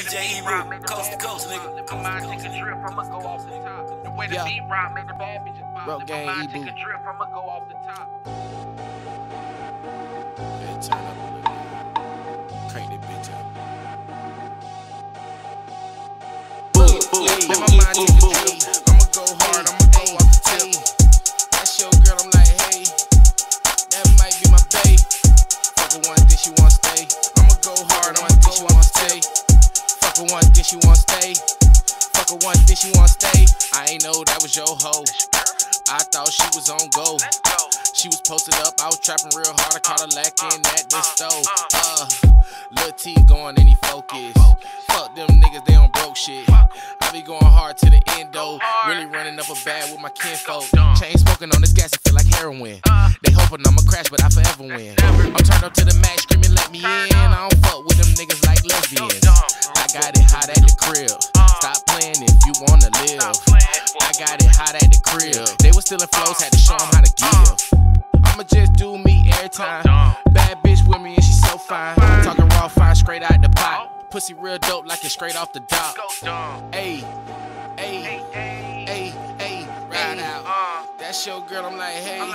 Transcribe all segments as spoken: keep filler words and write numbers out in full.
J E coast to coast, nigga. Let my mind take a trip, I'ma go off the top. The way the beat rock made the bad bitches pop. Let my mind take a trip, I'ma go off the top. Yeah, turn up a little bit. Crank that bitch up. Boom, boom, let my mind take a trip. I'ma go hard, I'ma go off the tip. That's your girl, I'm like, hey, that might be my bae. Fuck her one, then she wanna stay. I'ma go hard, I'ma then she wanna stay. Fuck her one, then she wanna stay. Fuck her one, then she wanna stay. I ain't know that was your hoe. I thought she was on go. She was posted up, I was trapping real hard. I caught her lacking at the stove. Uh, Lil T going any focus. Fuck them niggas, they on broke shit. I be going hard to the endo. Really running up a bag with my kinfolk. Chain smoking on this gas, it feel like heroin. They hoping I'ma crash, but I forever win. I'm turned up to the max, screaming let me in. I don't fuck with them niggas like lesbians. I got it hot at the crib. Stop playing if you wanna live. I got it hot at the crib. They was still in flows, had to show them how to give. I'ma just do me every time. Bad bitch with me and she so fine. Talking raw fine, straight out the pot. Pussy real dope like it's straight off the dock. Ayy, ayy, ayy, ayy, ride out. That's your girl, I'm like, hey,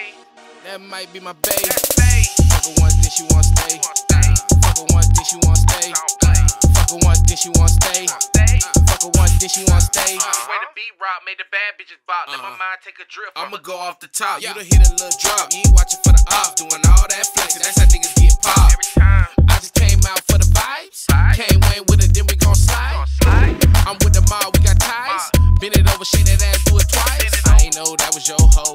that might be my bae. Fuck her once, then she wanna stay. Fuck her once, then she wanna stay. Fuck her once, then she wanna stay. Fuck her once, then she wanna stay. Way the beat rock made the bad bitches bop. Let my mind take a drip. I'ma go off the top. You done hit a little drop. You ain't watching for the off. Doing all that flexing. That's how niggas get popped. Every time. I just came out for the vibes. Came Wayne with it, then we gon' slide. I'm with the mob, we got ties. Bend it over, shake that ass, do it twice. I ain't know that was your hoe.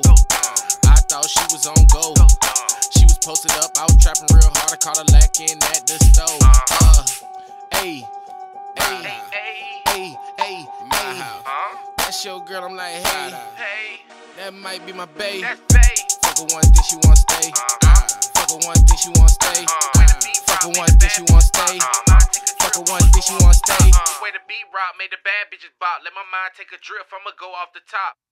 I thought she was on go. She was posted up, I was trapping real hard. I caught her lacking at the stove. Uh, ayy, ayy, ayy, ayy, ayy. That's your girl, I'm like, hey, that might be my bae. Fuck her once, then she wanna stay. Fuck her once, then she wanna stay. Fuck her once, then she wanna stay. Fuck her once, then she wanna stay. Way the beat rock made the bad bitches bop. Let my mind take a drift, I'ma go off the top.